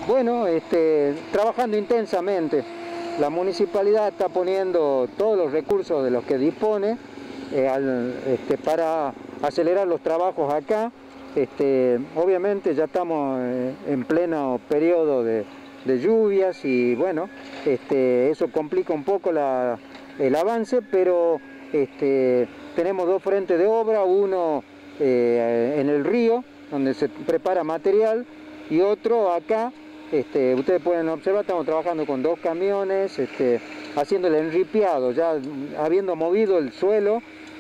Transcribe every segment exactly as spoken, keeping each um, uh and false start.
Bueno, este, trabajando intensamente. La municipalidad está poniendo todos los recursos de los que dispone eh, al, este, para acelerar los trabajos acá. Este, obviamente ya estamos eh, en pleno periodo de, de lluvias y bueno, este, eso complica un poco la, el avance, pero este, tenemos dos frentes de obra, uno eh, en el río, donde se prepara material, y otro acá. Este, ustedes pueden observar, estamos trabajando con dos camiones, este, haciendo el enripiado, ya habiendo movido el suelo,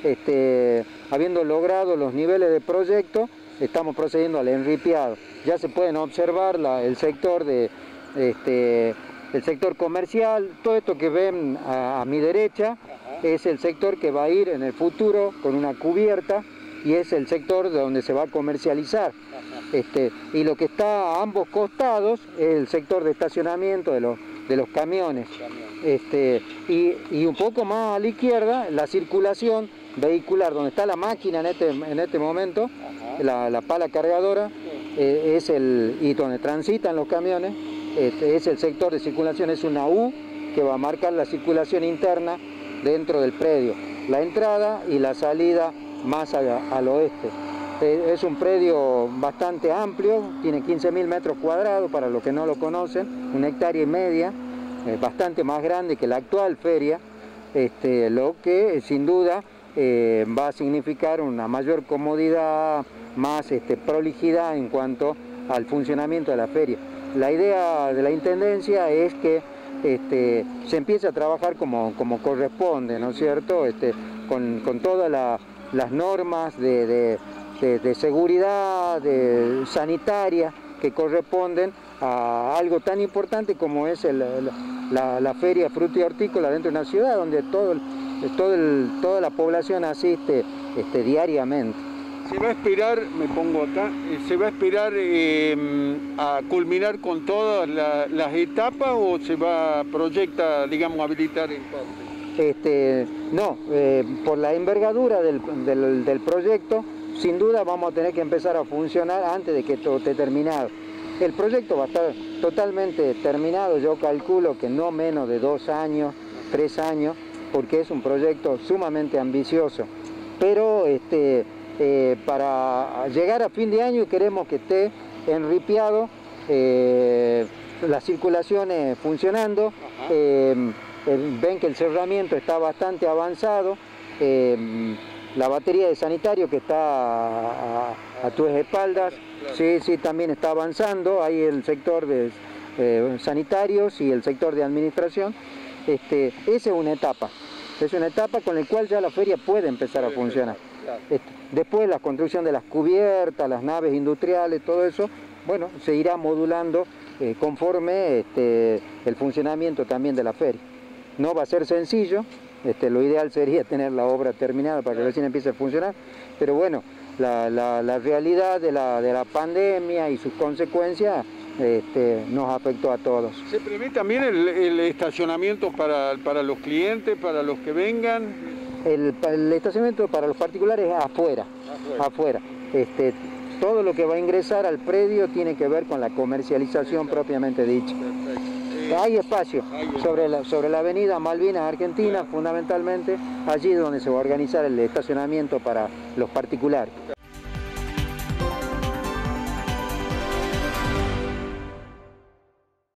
este, habiendo logrado los niveles de proyecto, estamos procediendo al enripiado. Ya se pueden observar la, el sector de, este, el sector comercial, todo esto que ven a, a mi derecha es el sector que va a ir en el futuro con una cubierta y es el sector de donde se va a comercializar. Este, y lo que está a ambos costados es el sector de estacionamiento de los, de los camiones. Este, y, y un poco más a la izquierda, la circulación vehicular, donde está la máquina en este, en este momento, la, la pala cargadora, eh, es el, y donde transitan los camiones, este, es el sector de circulación, es una U que va a marcar la circulación interna dentro del predio, la entrada y la salida más a, al oeste. Es un predio bastante amplio, tiene quince mil metros cuadrados, para los que no lo conocen, una hectárea y media, eh, bastante más grande que la actual feria, este, lo que sin duda eh, va a significar una mayor comodidad, más este, prolijidad en cuanto al funcionamiento de la feria. La idea de la Intendencia es que este, se empiece a trabajar como, como corresponde, ¿no es cierto?, este, con, con todas la, las normas de, de De, de seguridad, de sanitaria, que corresponden a algo tan importante como es el, la, la feria fruta y hortícola dentro de una ciudad donde todo el, todo el, toda la población asiste este, diariamente. ¿Se va a esperar, me pongo acá, se va a esperar eh, a culminar con todas la, las etapas o se va a proyecta, digamos, habilitar en parte? Este, no, eh, por la envergadura del, del, del proyecto, sin duda vamos a tener que empezar a funcionar antes de que todo esté terminado. El proyecto va a estar totalmente terminado, yo calculo que no menos de dos años, tres años, porque es un proyecto sumamente ambicioso. Pero este, eh, para llegar a fin de año queremos que esté enripiado, eh, las circulaciones funcionando, eh, eh, ven que el cerramiento está bastante avanzado, eh, la batería de sanitario que está a, a, a tus espaldas, sí, sí, también está avanzando. Hay el sector de eh, sanitarios y el sector de administración. Este, esa es una etapa, es una etapa con la cual ya la feria puede empezar a funcionar. Este, después la construcción de las cubiertas, las naves industriales, todo eso, bueno, se irá modulando eh, conforme este, el funcionamiento también de la feria. No va a ser sencillo. Este, lo ideal sería tener la obra terminada para que recién empiece a funcionar, pero bueno, la, la, la realidad de la, de la pandemia y sus consecuencias este, nos afectó a todos. ¿Se prevé también el, el estacionamiento para, para los clientes, para los que vengan? El, el estacionamiento para los particulares es afuera, afuera. afuera. Este, todo lo que va a ingresar al predio tiene que ver con la comercialización propiamente dicha. Hay espacio sobre la, sobre la avenida Malvinas Argentina, fundamentalmente, allí es donde se va a organizar el estacionamiento para los particulares.